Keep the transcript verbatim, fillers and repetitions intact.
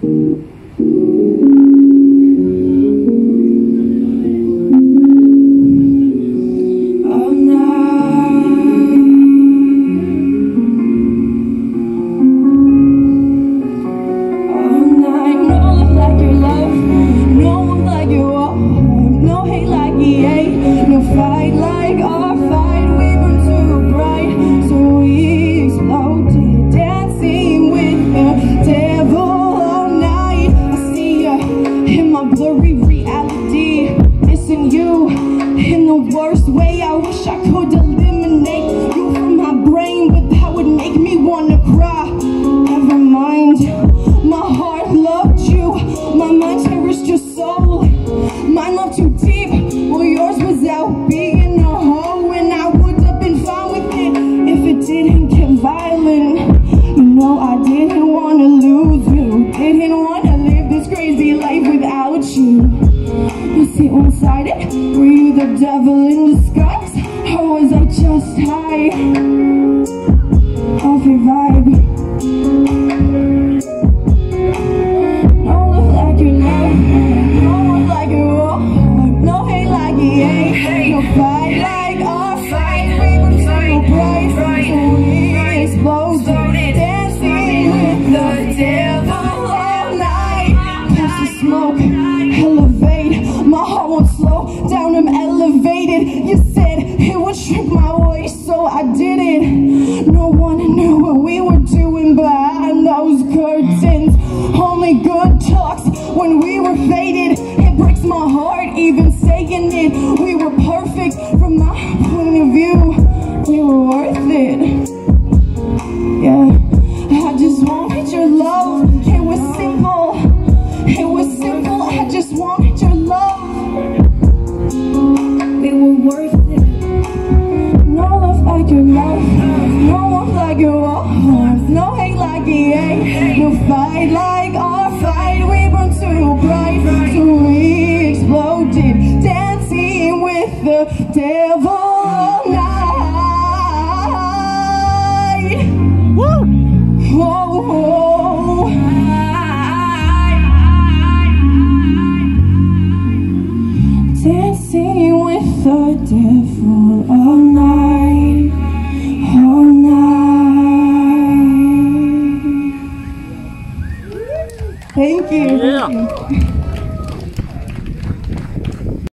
Blurry reality, missing you in the worst way. I wish I could eliminate you from my brain, but that would make me wanna cry. Never mind, my heart loved you, my mind cherished your soul. Mine loved you deep, well yours was out being a hoe, and I would have been fine with it if it didn't get violent. You know I didn't wanna lose you, didn't wanna live this crazy life without you. Was it one-sided? Were you the devil in disguise? Or was I just high off your vibe? No love like your love, no one like your war, no hate like he ain't, no fight like our fight. We were so bright, so we exploded, dancing with the devil all night. Past the smoke, elevate, my heart won't slow down, I'm elevated. You said it would shrink my voice, so I did it. No one knew what we were doing behind those curtains. Only good talks when we were faded. It breaks my heart even saying it. We were perfect from my point of view. We were worth it. Yeah, I just wanted your love. It was simple. It was simple. I just wanted your love. We were worth it. No love like your love, no one like your warmth, no hate like he ain't, no fight like our fight. We burned too bright, so we exploded, dancing with the devil all night. Woo! Oh, oh. Dancing with the devil all night, all night. Thank you. Yeah.